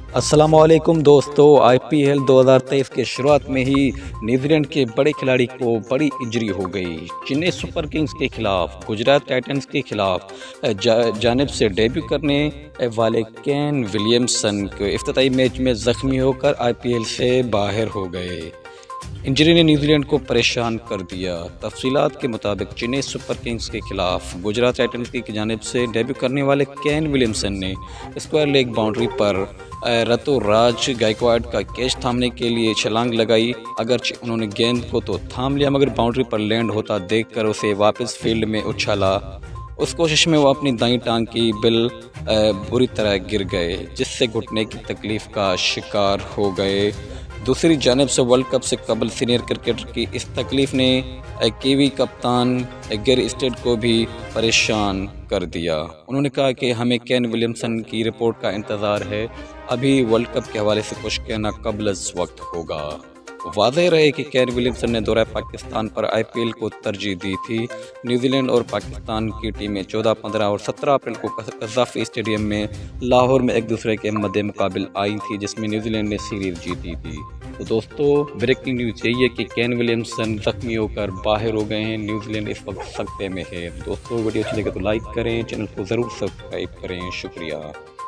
अस्सलामुअलैकुम दोस्तों, आईपीएल 2023 के शुरुआत में ही न्यूजीलैंड के बड़े खिलाड़ी को बड़ी इंजरी हो गई। चेन्नई सुपर किंग्स के खिलाफ गुजरात टाइटंस के खिलाफ जानिब से डेब्यू करने वाले केन विलियमसन के इफ्तिताई मैच में ज़ख्मी होकर आईपीएल से बाहर हो गए। इंजरी ने न्यूजीलैंड को परेशान कर दिया। तफसीलात के मुताबिक चेन्नई सुपर किंग्स के खिलाफ गुजरात टाइटंस की जानिब से डेब्यू करने वाले केन विलियमसन ने स्क्वायर लेग बाउंड्री पर ऋतुराज गायकवाड़ का कैच थामने के लिए छलांग लगाई। अगरचे उन्होंने गेंद को तो थाम लिया, मगर बाउंड्री पर लैंड होता देखकर उसे वापस फील्ड में उछाला। उस कोशिश में वो अपनी दाईं टांग की बिल बुरी तरह गिर गए, जिससे घुटने की तकलीफ का शिकार हो गए। दूसरी जानिब से वर्ल्ड कप से कबल सीनियर क्रिकेटर की इस तकलीफ ने कीवी कप्तान गैरी स्टेड को भी परेशान कर दिया। उन्होंने कहा कि हमें केन विलियमसन की रिपोर्ट का इंतज़ार है, अभी वर्ल्ड कप के हवाले से कुछ कहना कबल वक्त होगा। वाज़ेह रहे कि केन विलियमसन ने दौरा पाकिस्तान पर आईपीएल को तरजीह दी थी। न्यूजीलैंड और पाकिस्तान की टीमें 14, 15 और 17 अप्रैल को कज़ाफ़ी स्टेडियम में लाहौर में एक दूसरे के मद्दे मुकाबिल आई थी, जिसमें न्यूजीलैंड ने सीरीज़ जीती थी। तो दोस्तों, ब्रेकिंग न्यूज़ यही है कि केन विलियमसन ज़ख्मी होकर बाहर हो गए हैं। न्यूजीलैंड इस वक्त सख्ते में है। दोस्तों, वीडियो अच्छी लगे तो लाइक करें, चैनल को ज़रूर सब्सक्राइब करें। शुक्रिया।